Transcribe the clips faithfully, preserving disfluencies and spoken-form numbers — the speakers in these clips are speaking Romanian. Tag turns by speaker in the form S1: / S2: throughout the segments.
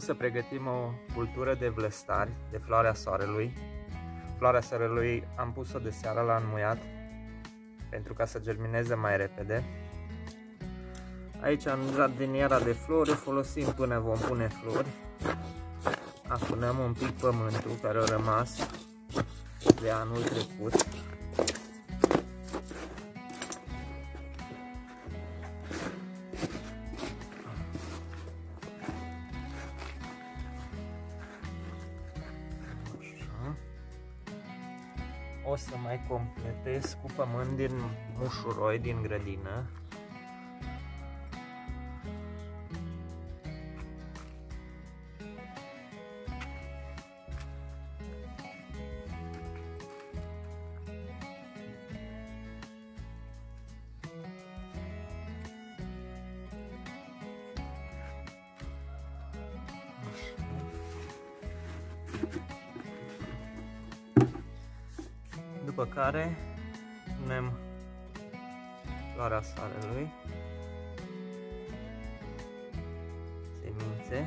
S1: să pregătim o cultură de vlăstari, de floarea soarelui. Floarea soarelui am pus-o de seară la înmuiat pentru ca să germineze mai repede. Aici în jardiniera de flori o folosim până vom pune flori. Afunăm un pic pământul care a rămas de anul trecut. O să mai completez cu pământ din mușuroi din grădină. După care punem floarea soarelui, semințe,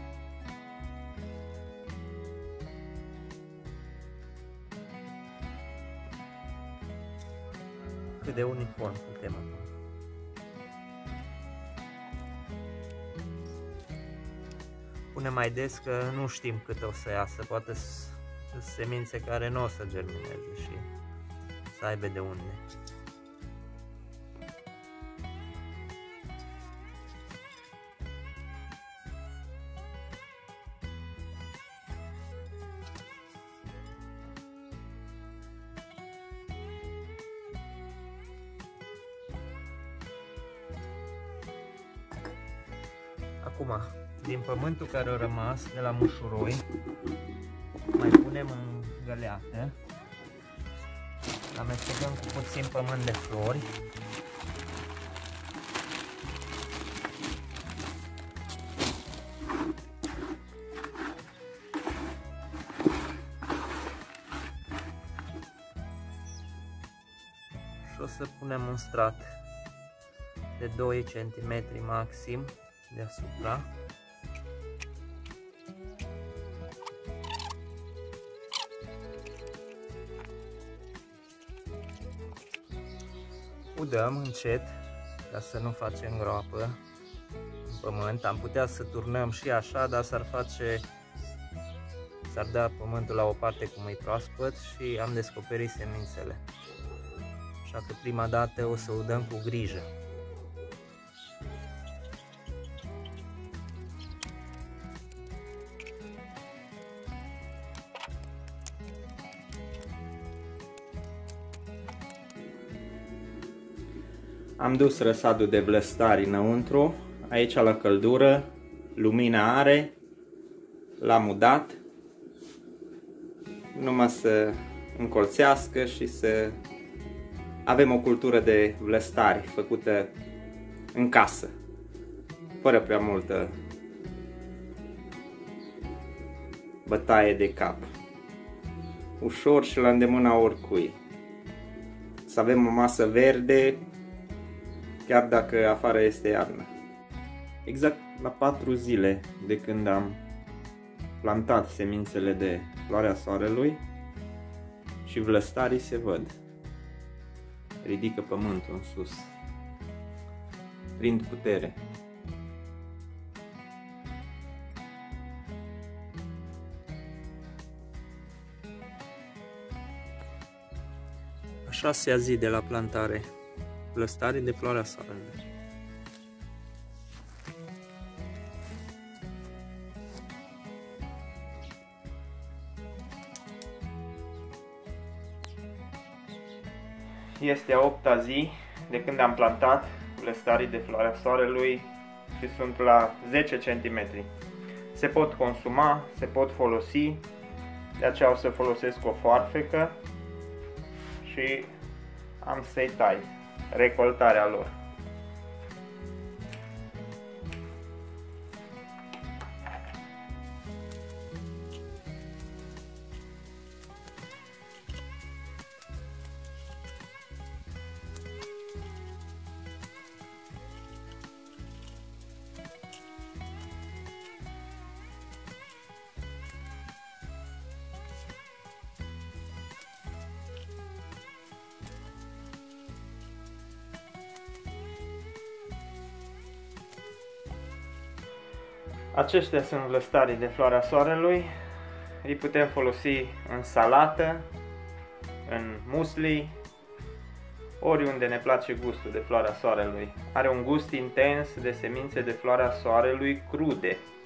S1: cât de uniform putem acum. Punem mai des că nu știm cât o să iasă, poate sunt semințe care nu o să germineze și să aibă de unde. Acum, din pământul care a rămas de la mușuroi, mai punem în găleată, amestecăm cu puțin pământ de flori. Și o să punem un strat de doi centimetri maxim deasupra. Udăm încet ca să nu facem groapă în pământ. Am putea să turnăm și așa, dar s-ar face, s-ar da pământul la o parte cum e proaspăt și am descoperit semințele. Așa că prima dată o să udăm cu grijă. Am dus răsadul de vlăstari înăuntru, aici la căldură, lumina are, l-am udat, numai să încolțească și să avem o cultură de vlăstari făcută în casă, fără prea multă bătaie de cap. Ușor și la îndemâna oricui. Să avem o masă verde, chiar dacă afară este iarnă. Exact la patru zile de când am plantat semințele de floarea soarelui și vlăstarii se văd. Ridică pământul în sus. Prind putere. A șasea zi de la plantare. Vlăstarii de floarea soarelui. Este a opta zi de când am plantat vlăstarii de floarea soarelui și sunt la zece centimetri. Se pot consuma, se pot folosi, de aceea o să folosesc o foarfecă și am să-i tai. Recoltarea lor.
S2: Aceștia sunt vlăstarii de floarea soarelui. Îi putem folosi în salată, în musli, oriunde ne place gustul de floarea soarelui. Are un gust intens de semințe de floarea soarelui crude.